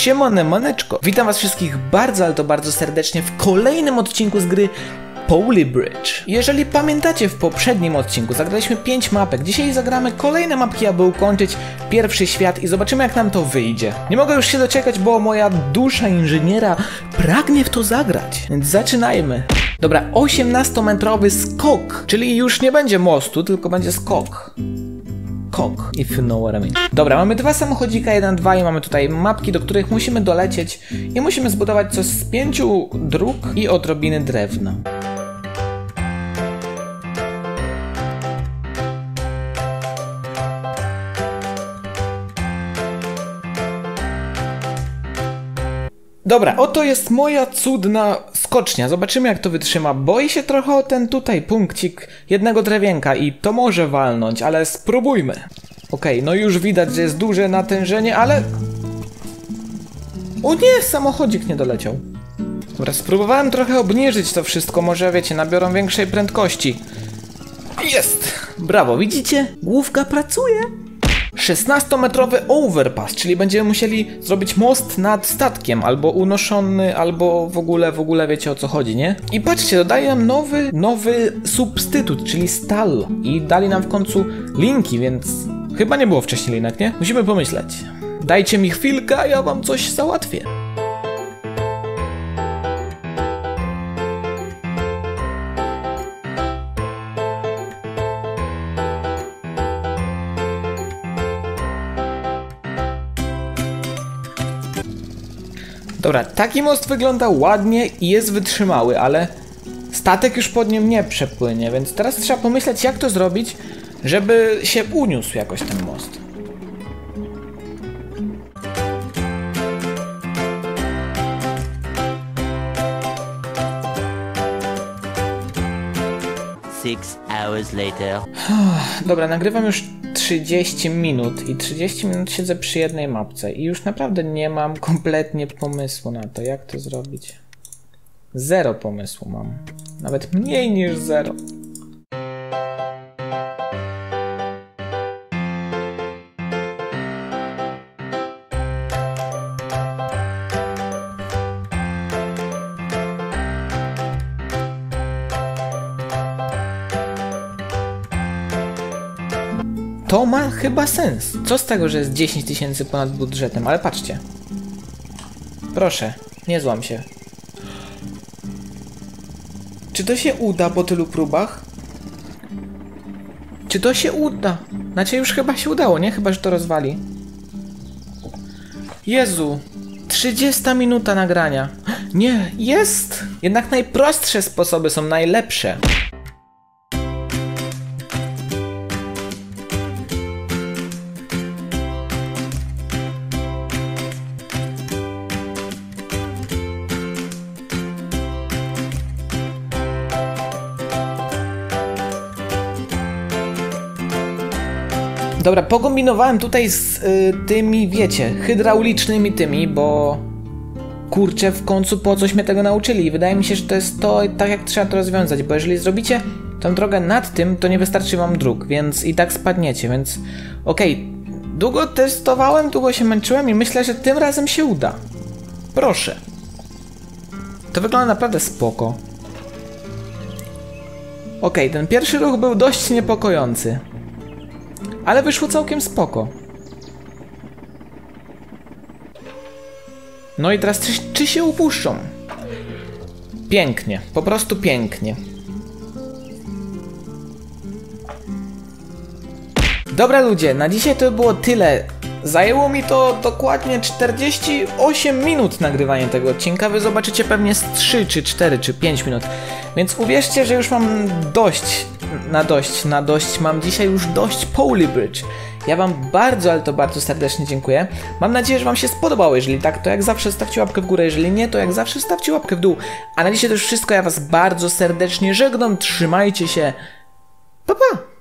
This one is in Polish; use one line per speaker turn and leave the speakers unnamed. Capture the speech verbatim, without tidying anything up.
Siemone, maneczko! Witam was wszystkich bardzo, ale to bardzo serdecznie w kolejnym odcinku z gry Poly Bridge. Jeżeli pamiętacie, w poprzednim odcinku zagraliśmy pięć mapek. Dzisiaj zagramy kolejne mapki, aby ukończyć pierwszy świat i zobaczymy, jak nam to wyjdzie. Nie mogę już się doczekać, bo moja dusza inżyniera pragnie w to zagrać. Więc zaczynajmy. Dobra, osiemnastometrowy skok, czyli już nie będzie mostu, tylko będzie skok. Kok, if you know what I mean. Dobra, mamy dwa samochodzika, jeden, dwa i mamy tutaj mapki, do których musimy dolecieć i musimy zbudować coś z pięciu dróg i odrobiny drewna. Dobra, oto jest moja cudna skocznia. Zobaczymy, jak to wytrzyma. Boję się trochę o ten tutaj punkcik jednego drewienka i to może walnąć, ale spróbujmy. Okej, no już widać, że jest duże natężenie, ale... O nie, samochodzik nie doleciał. Dobra, spróbowałem trochę obniżyć to wszystko, może wiecie, nabiorą większej prędkości. Jest! Brawo, widzicie? Główka pracuje. szesnastometrowy overpass, czyli będziemy musieli zrobić most nad statkiem, albo unoszony, albo w ogóle, w ogóle wiecie, o co chodzi, nie? I patrzcie, dodaje nam nowy, nowy substytut, czyli stal. I dali nam w końcu linki, więc chyba nie było wcześniej linek, nie? Musimy pomyśleć. Dajcie mi chwilkę, a ja wam coś załatwię. Dobra, taki most wygląda ładnie i jest wytrzymały, ale statek już pod nim nie przepłynie, więc teraz trzeba pomyśleć, jak to zrobić, żeby się uniósł jakoś ten most.
Six hours later.
Dobra, nagrywam już trzydzieści minut i trzydzieści minut siedzę przy jednej mapce i już naprawdę nie mam kompletnie pomysłu na to, jak to zrobić. Zero pomysłu mam. Nawet mniej niż zero. To ma chyba sens. Co z tego, że jest dziesięć tysięcy ponad budżetem, ale patrzcie. Proszę, nie złam się. Czy to się uda po tylu próbach? Czy to się uda? Znaczy już chyba się udało, nie? Chyba, że to rozwali. Jezu, trzydziesta minuta nagrania. Nie, jest! Jednak najprostsze sposoby są najlepsze. Dobra, pokombinowałem tutaj z y, tymi, wiecie, hydraulicznymi tymi, bo kurczę, w końcu po coś mnie tego nauczyli i wydaje mi się, że to jest to tak, jak trzeba to rozwiązać, bo jeżeli zrobicie tą drogę nad tym, to nie wystarczy wam dróg, więc i tak spadniecie, więc okej, okay. Długo testowałem, długo się męczyłem i myślę, że tym razem się uda. Proszę. To wygląda naprawdę spoko. Okej, okay, ten pierwszy ruch był dość niepokojący. Ale wyszło całkiem spoko. No i teraz czy, czy się upuszczą? Pięknie, po prostu pięknie. Dobra ludzie, na dzisiaj to było tyle. Zajęło mi to dokładnie czterdzieści osiem minut nagrywanie tego odcinka. Wy zobaczycie pewnie z trzy, czy cztery, czy pięć minut. Więc uwierzcie, że już mam dość, na dość, na dość, mam dzisiaj już dość Poly Bridge. Ja wam bardzo, ale to bardzo serdecznie dziękuję. Mam nadzieję, że wam się spodobało. Jeżeli tak, to jak zawsze stawcie łapkę w górę. Jeżeli nie, to jak zawsze stawcie łapkę w dół. A na dzisiaj to już wszystko. Ja was bardzo serdecznie żegnam. Trzymajcie się. Pa, pa!